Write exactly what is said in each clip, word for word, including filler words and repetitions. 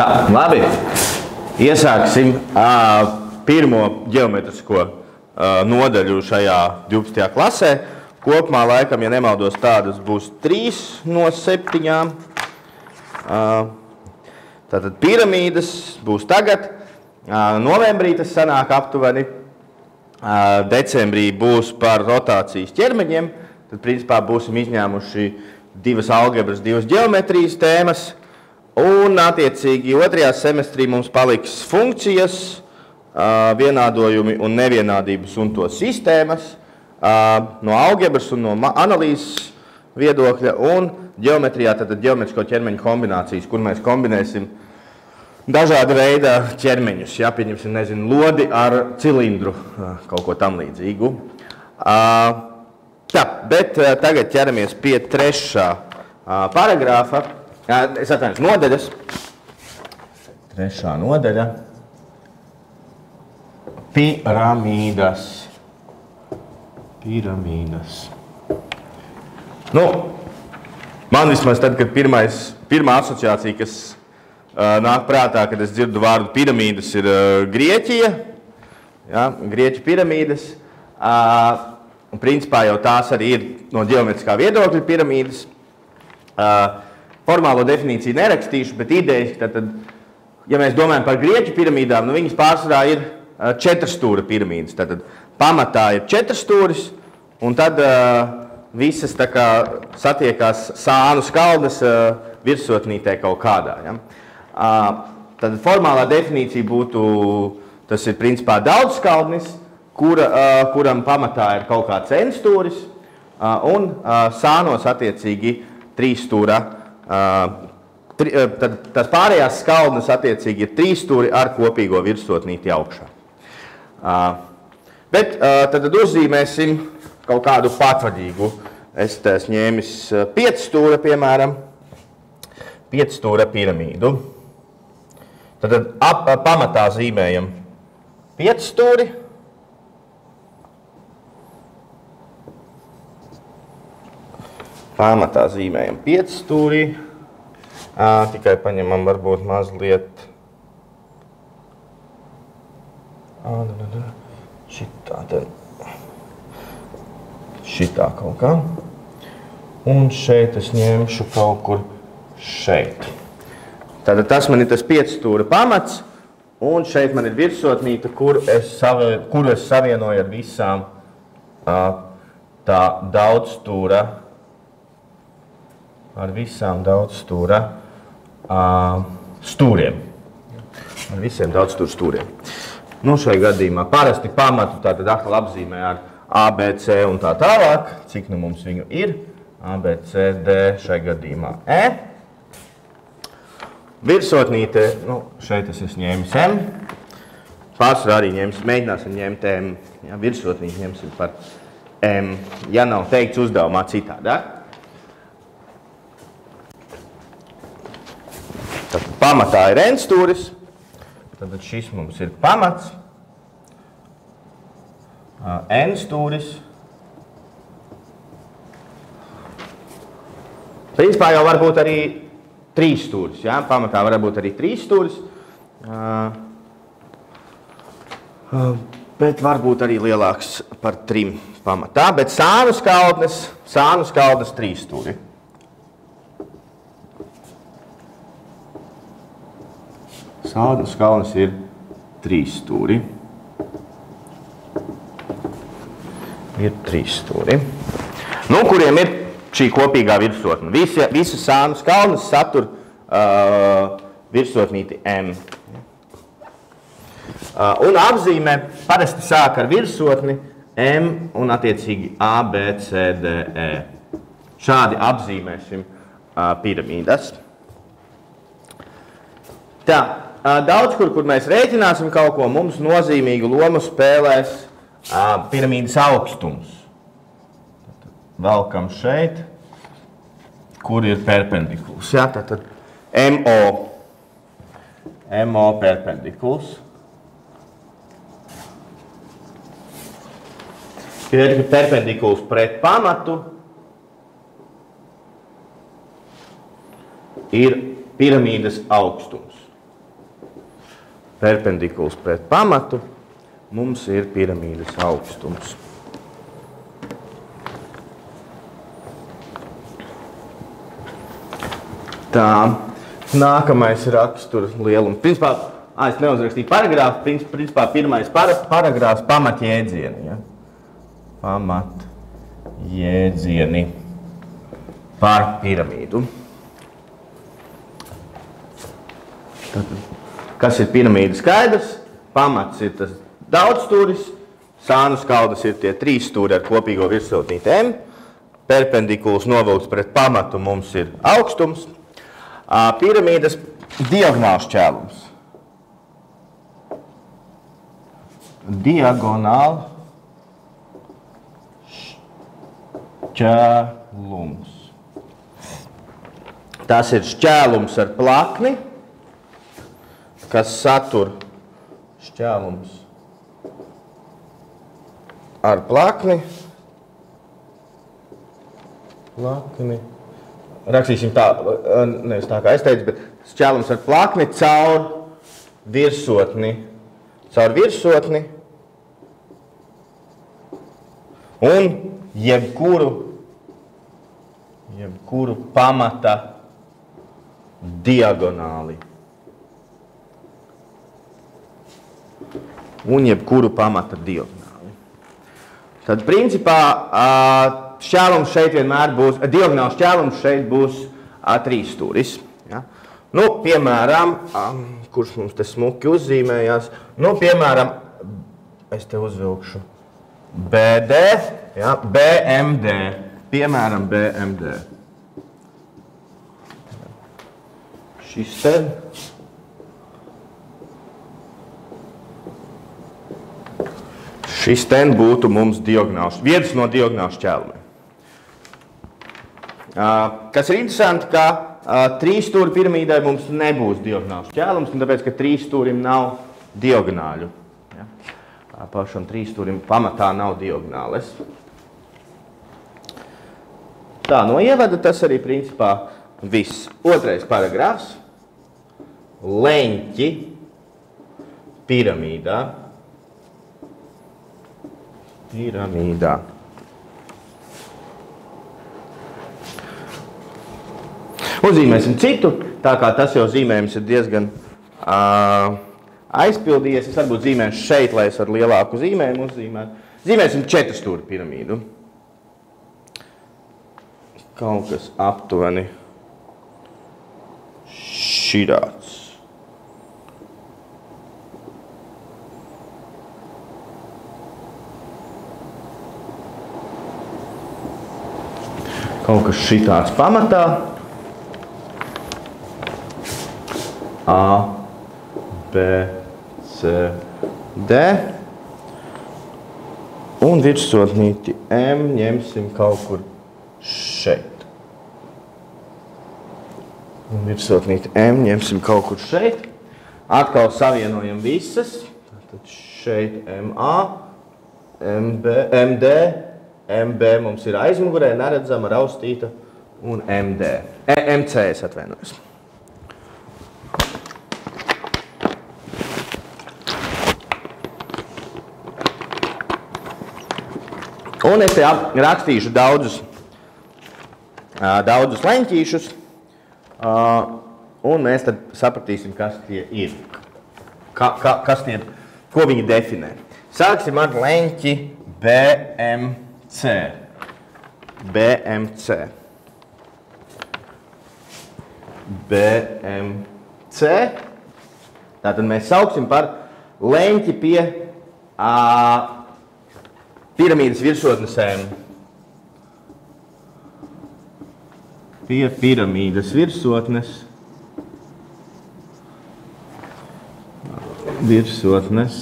Tā, labi. Iesāksim uh, pirmo ģeometrisko uh, nodaļu šajā divpadsmitajā klasē. Kopumā laikam, ja nemaldos, tādas būs trīs no septiņām. Uh, tātad piramīdas būs tagad. Uh, novembrī tas sanāk aptuveni. Uh, decembrī būs par rotācijas ķermeņiem. Tad, principā, būsim izņēmuši divas algebras, divas ģeometrijas tēmas. Un, attiecīgi, otrajā semestrī mums paliks funkcijas, vienādojumi un nevienādības un to sistēmas no algebras un no analīzes viedokļa un ģeometrijā, tātad ģeometrisko ķermeņu kombinācijas, kur mēs kombinēsim dažāda veida ķermeņus. Jā, pieņemsim, nezinu, lodi ar cilindru, kaut ko tam līdzīgu. Tā, bet tagad ķeramies pie trešā paragrāfa. Es atvainojos, nodaļas. Trešā nodaļa. Piramīdas. Piramīdas. Nu, man vismaz tad, kad pirmais, pirmā asociācija, kas uh, nāk prātā, kad es dzirdu vārdu piramīdas, ir uh, Grieķija. Ja, Grieķu piramīdas. Uh, un principā jau tās arī ir no ģeometriskā viedokļa piramīdas. Uh, Formālo definīciju nerakstīšu, bet idejas, tad, ja mēs domājam par grieķu piramīdām, nu viņas pārsvarā ir četrstūra piramīdas. Tad pamatā ir četrstūris, un tad uh, visas tā kā satiekās sānu skaldas uh, virsotnītē kaut kādā. Ja? Uh, tad formālā definīcija būtu, tas ir principā daudzskaldnis, kura, uh, kuram pamatā ir kaut kāds N stūris, uh, un uh, sānos attiecīgi trīsstūra. Uh, tri, uh, tad tās pārējās skaldnes attiecīgi ir trīs stūri ar kopīgo virsotnīti augšā. Uh, bet uh, tad uzzīmēsim kaut kādu patvaļīgu. Es tās ņēmis uh, piecstūra, piemēram, piecstūra piramīdu. Tad ap, ap, pamatā zīmējam piecstūri. Pamatā zīmējam piecstūrī, tikai paņemam varbūt mazliet šitā, šitā kaut kā. Un šeit es ņemšu kaut kur šeit. Tātad tas man ir tas piecstūra pamats, un šeit man ir virsotnīte, kur es, savi, kur es savienoju ar visām tā daudzstūra ar visām daudzstūra uh, stūriem. Ar visiem daudzstūra stūriem. Nu, šai gadījumā parasti pamatu tātad atkal apzīmē ar A, B, C un tā tālāk. Cik nu mums viņu ir? A, B, C, D, šai gadījumā E. Virsotnīte, nu, šeit es esmu ņēmis M. Pārsvarā arī ņēmis, mēģināsim ņemt M. Ja, virsotnīti ņemsim par M, ja nav teikts uzdevumā citādāk. Tad pamatā ir N stūris, tad šis mums ir pamats, N stūris. Principā jau var būt arī trīs stūris, ja? Pamatā var būt arī trīs stūris, bet var būt arī lielāks par trim pamatā, bet sānu skaldnes, sānu skaldnes trīs stūri. Sānu skaldnes ir trīs stūri. Ir trīs stūri. Nu, kuriem ir šī kopīgā virsotne. Visi, visu sānu skaldnes satur uh, virsotnīti M. Uh, un apzīmē parasti sāk ar virsotni M un attiecīgi A, B, C, D, E. Šādi apzīmēsim uh, piramīdas. Tā. Daudz, kur, kur mēs rēķināsim kaut ko, mums nozīmīgu lomu spēlēs uh, piramīdas augstums. Valkam šeit, kur ir perpendikuls. Jā, tātad M O. M O perpendikuls. Ir perpendikuls pret pamatu. Ir piramīdas augstums. perpendikuls pret pamatu, mums ir piramīdas augstums. Tā, nākamais rakstura lielums. Principā, ā, es neuzrakstīju paragrāfu, principā pirmais para, paragrāfs pamat jēdzieni. Ja? Pamat jēdzieni par piramīdu. Tad, kas ir piramīda skaidrs? Pamats ir tas daudzstūris, sānu skaldas ir tie trīs stūri ar kopīgo virsotnīti M, perpendikuls novilkts pret pamatu mums ir augstums, piramīdas diagonāls šķēlums. Diagonāls šķēlums. Tas ir šķēlums ar plakni, kas satur šķēlums ar plakni. Plakni. Rakstīsim tā, nevis tā kā es teicu, bet šķēlums ar plakni caur virsotni. Caur virsotni. Un jebkuru, jebkuru pamata diagonāli. Un jebkuru pamata diagonāli. Tad, principā, šķēlums šeit vienmēr būs, diagonāls šķēlums šeit būs trīs stūris. Ja? Nu, piemēram, kurš mums te smuki uzzīmējās, nu, piemēram, es te uzvilkšu B D, ja? B M D, piemēram, B M D. Šis te. Šis ten būtu mums diagonāls, viens no diagonāls šķēlumiem. Kas ir interesanti, ka trīs stūri piramīdai mums nebūs diagonāls šķēlums, un tāpēc, ka trīs stūrim nav diagonāļu. Ja? Pašam trīs stūrim pamatā nav diagonāles. Tā, no ievada tas arī principā viss. Otrais paragrāfs. Leņķi piramīdā. Piramīdā. Uzzīmēsim citu, tā kā tas jau zīmējums ir diezgan uh, aizpildījies. Es varbūt zīmēšu šeit, lai es ar lielāku zīmējumu uzzīmētu. Zīmēsim četru stūri piramīdu. Kaut kas aptuveni širāds. Kaut kas šitāds pamatā. A, B, C, D. Un virsotnīti M ņemsim kaut kur šeit. Un virsotnīti M ņemsim kaut kur šeit. Atkal savienojam visas. Tad šeit M A, M B, M D, M B mums ir aizmugurē, neredzama, raustīta, un M D. E, M C es atvainojos. Un es te rakstīšu daudzus, daudzus leņķīšus, un mēs tad sapratīsim, kas tie ir, ka, ka, kas tie, ko viņi definē. Sāksim ar leņķi B M C. B M C. B M C. Tātad mēs sauksim par leņķi pie a, piramīdas virsotnes M. Pie piramīdas virsotnes. Virsotnes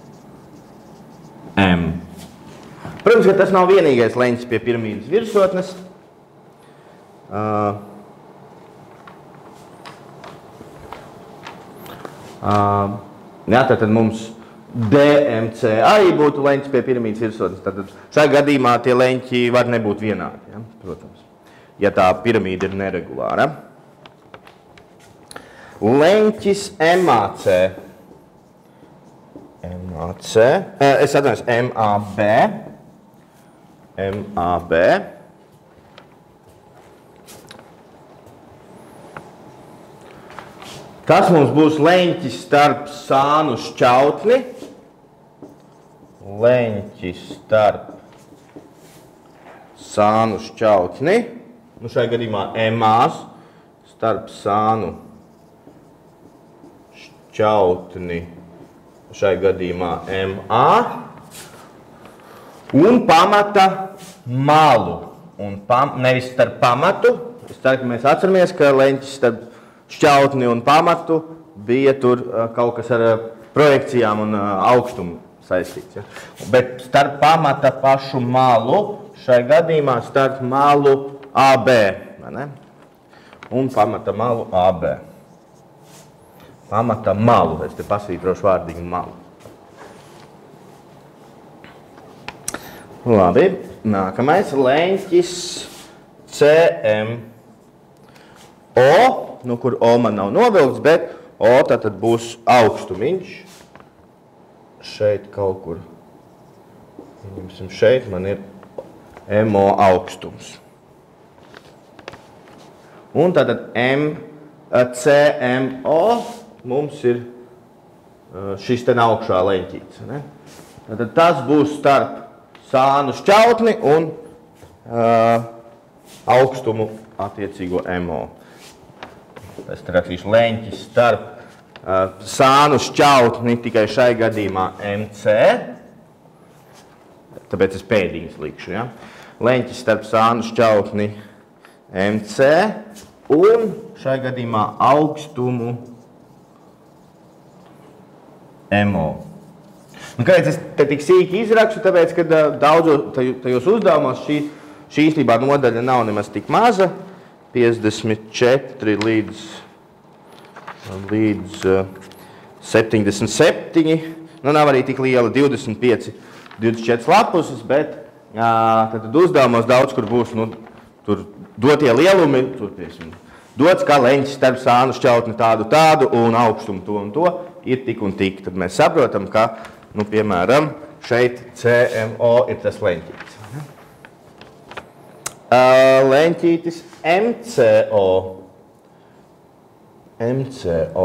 M. Protams, ka tas nav vienīgais leņķis pie piramīdas virsotnes. Uh, uh, jā, tātad mums D M C arī būtu leņķis pie piramīdas virsotnes. Tātad šajā gadījumā tie leņķi var nebūt vienādi, ja? Protams, ja tā piramīda ir neregulāra. Leņķis M A C. MAC, es atvainojos, MAB, MAB. Tas mums būs leņķis starp sānu šķautni, leņķis starp sānu šķautni, nu šajā gadījumā MAs, starp sānu šķautni, šai gadījumā MA, un pamata malu. Un pam, nevis starp pamatu. Es ceru, ka mēs atceramies, ka leņķis starp šķautni un pamatu bija tur kaut kas ar projekcijām un augstumu saistīts. Ja? Bet starp pamata pašu malu, šai gadījumā starp malu A B. Ne? Un pamata malu A B. Pamata malu. Es te pasvītrošu vārdīgu malu. Labi. Nākamais leņķis C M O, nu, kur O man nav novilkts, bet O tātad būs augstumiņš. Šeit kaut kur. Ņemsim šeit, man ir M O augstums. Un tātad M, C M O mums ir šis te augšā leņķīts. Ne? Tātad tas būs starp sānu šķautni un uh, augstumu attiecīgo M O. Es te rakstīšu leņķis starp uh, sānu šķautni tikai šai gadījumā M C. Tāpēc es pēdiņas likšu. Ja? Leņķis starp sānu šķautni M C un šai gadījumā augstumu M O. Un kāpēc es te tik sīki izrakstu? Tāpēc, ka daudzos tajos uzdevumos šī, šī īstībā nodaļa nav nemaz tik maza. piecdesmit četri līdz, līdz septiņdesmit septiņi. Nu, nav arī tik liela divdesmit pieci, divdesmit četri lapuses, bet tad uzdevumos daudz, kur būs nu, tur dotie lielumi, tur, piemēram, dots kā leņķis starp sānu šķautni tādu tādu un augstumu to un to, ir tik un tik. Tad mēs saprotam, ka, nu, piemēram, šeit C M O ir tas leņķītis. Uh, leņķītis M C O. M C O.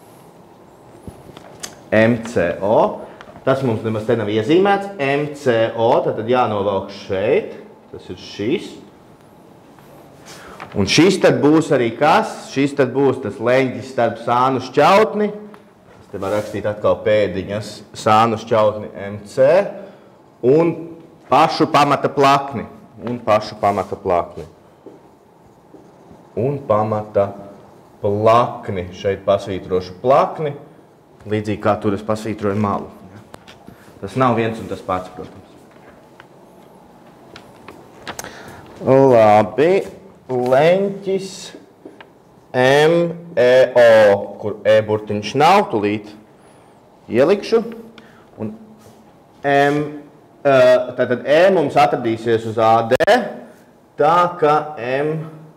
M C O. Tas mums nemaz te nav iezīmēts. M C O, tad jānovelk šeit. Tas ir šis. Un šis tad būs arī kas? Šis tad būs tas leņķis starp sānu šķautni. Es te var rakstīt atkal pēdiņas sānu šķautni M C un pašu pamata plakni. Un pašu pamata plakni. Un pamata plakni. Šeit pasvītrošu plakni, līdzīgi kā tur es pasvītroju malu. Tas nav viens un tas pats, protams. Labi. Leņķis M E O, kur E burtiņš nav, tūlīt ielikšu. Un M, tātad E mums atradīsies uz A D, tā ka M,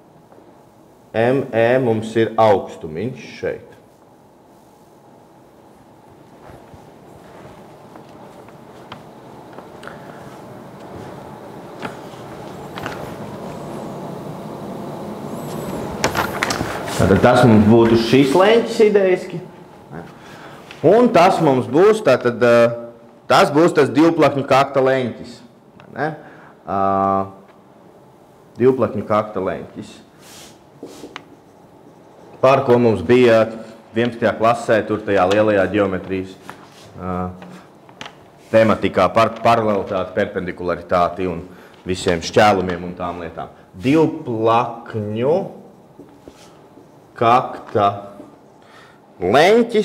M E mums ir augstumiņš šeit. Tātad tas mums būtu šis leņķis idejiski. Un tas mums būs, tātad, tas būs tas divplakņu kakta leņķis. Ne? Uh, divplakņu kakta leņķis. Par ko mums bija vienpadsmitajā klasē, tur tajā lielajā ģeometrijas uh, tematikā par paralelitāti, perpendikularitāti un visiem šķēlumiem un tām lietām. Divplakņu kakta leņķis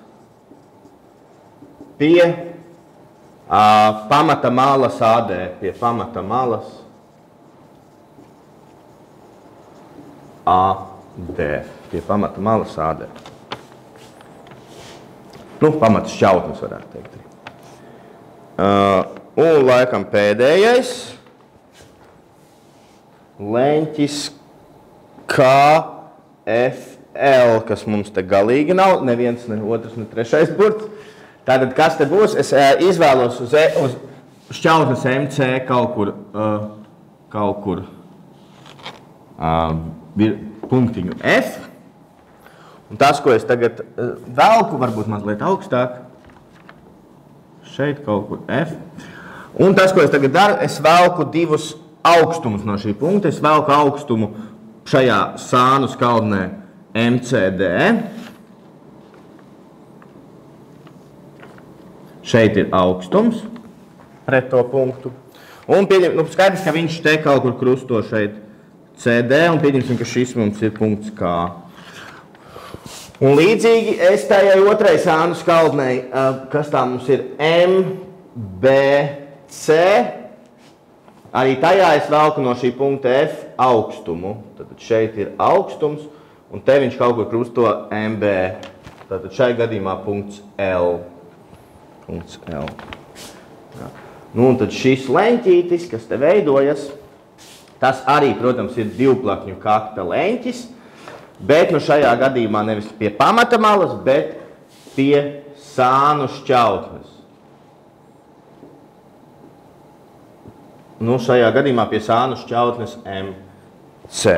pie a, pamata malas A D, pie pamata malas A D, pie pamata malas A D. Nu, pamata šķautnes varētu teikt. Uh, un laikam pēdējais leņķis K F L, kas mums te galīgi nav, neviens, ne otrs, ne trešais burts. Tātad, kas te būs? Es uh, izvēlos uz, e, uz šķautnes M C kaut kur, uh, kaut kur uh, punktiņu F. Un tas, ko es tagad uh, velku, varbūt mazliet augstāk. Šeit kaut kur F. Un tas, ko es tagad daru, es velku divus augstumus no šī punkta. Es velku augstumu šajā sānu skaldnē M C D. Šeit ir augstums pret to punktu. Un pieņem, nu, skaidrs, ka viņš te kaut kur krusto šeit C D, un pieņemsim, ka šis mums ir punkts K. Un līdzīgi es tajai otrai sānu skaldnei, kas tā mums ir M, B, C, arī tajā es velku no šī punkta F augstumu. Tad šeit ir augstums, un te viņš kaut kur krusto M B. Tad šai gadījumā punkts L. Punkts L. Jā. Nu, un tad šis leņķītis, kas te veidojas, tas arī, protams, ir divplakņu kakta leņķis, bet nu šajā gadījumā nevis pie pamata malas, bet pie sānu šķautnes. Nu, šajā gadījumā pie sānu šķautnes M C.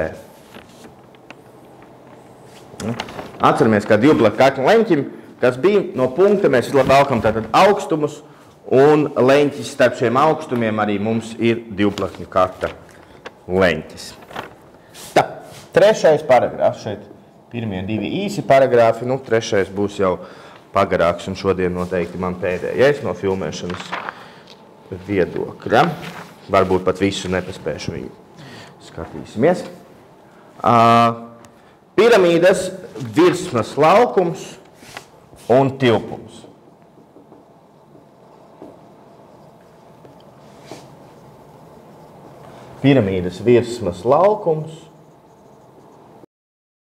Atceramies, kā divplakņu kakta leņķim, kas bija no punkta, mēs velkam tātad augstumus, un leņķis starp šiem augstumiem arī mums ir divplakņu kakta leņķis. Tā, trešais paragrāfs šeit. Pirmie divi īsi paragrāfi, nu, trešais būs jau pagarāks, un šodien noteikti man pēdējais no filmēšanas viedokļa. Varbūt pat visu nepaspēšu viņu. Skatīsimies. Uh, piramīdas virsmas laukums un tilpums. Piramīdas virsmas laukums